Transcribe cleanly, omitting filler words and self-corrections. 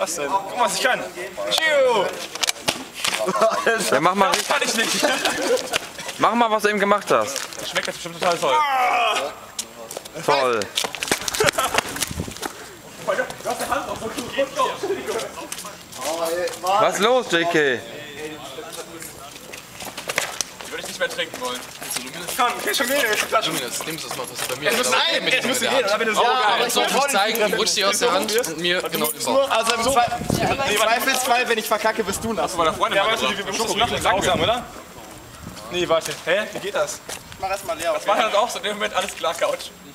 Was denn? Guck mal, was ich kann. Tschiu! Ja, mach mal, Das kann ich nicht. mach mal, was du eben gemacht hast. Das schmeckt jetzt bestimmt total toll. Toll. Du hast die Hand auf so gut. Was ist los, JK? Die würde ich nicht mehr trinken wollen. Ich schon gehen. Luminous, nimmst du das mal was bei mir? Nein, jetzt müsst ihr gehen. Dann bin ich so Aber ich sollte nicht zeigen, du rutschst dir aus der Hand und mir genau den Bauch. Also im Zweifelsfall, wenn ich verkacke, bist du nass. von meiner Freundin mitgebracht. Wir müssen nach dem langsam, oder? Nee, warte. Hä? Wie geht das? Mach erstmal leer. Das war halt auch so in dem Moment alles klar, Couch.